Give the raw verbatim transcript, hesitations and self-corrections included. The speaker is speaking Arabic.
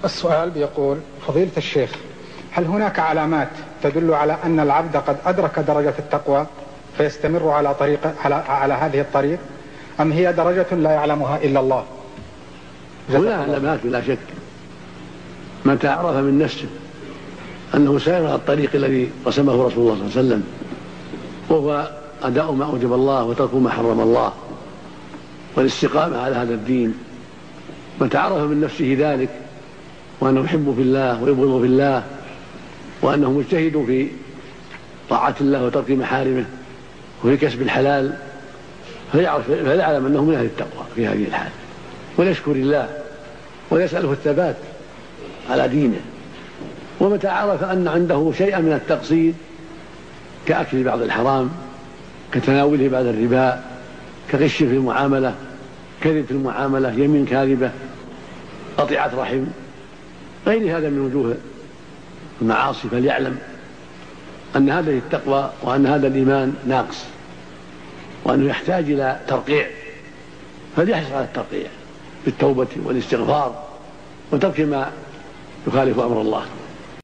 السؤال بيقول: فضيلة الشيخ، هل هناك علامات تدل على أن العبد قد أدرك درجة التقوى فيستمر على طريق على, على هذه الطريق، أم هي درجة لا يعلمها إلا الله؟ هنا علامات بلا شك. متى عرف من نفسه أنه سير على الطريق الذي رسمه رسول الله صلى الله عليه وسلم، وهو أداء ما أوجب الله وترك ما حرم الله والاستقامة على هذا الدين، متى عرف من نفسه ذلك وأنه يحب في الله ويبغض في الله وأنه مجتهد في طاعة الله وترك محارمه وفي كسب الحلال، فيعرف فيعلم أنه من أهل التقوى في هذه الحال، ويشكر الله ويسأله الثبات على دينه. ومتى عرف أن عنده شيئا من التقصير كأكل بعض الحرام، كتناوله بعد الربا، كغش في المعاملة، كذب في المعاملة، يمين كاذبة، قطيعة رحم، غير هذا من وجوه المعاصي، فليعلم أن هذه التقوى وأن هذا الإيمان ناقص وأنه يحتاج إلى ترقيع، فليحرص على الترقيع بالتوبة والاستغفار وترك ما يخالف أمر الله.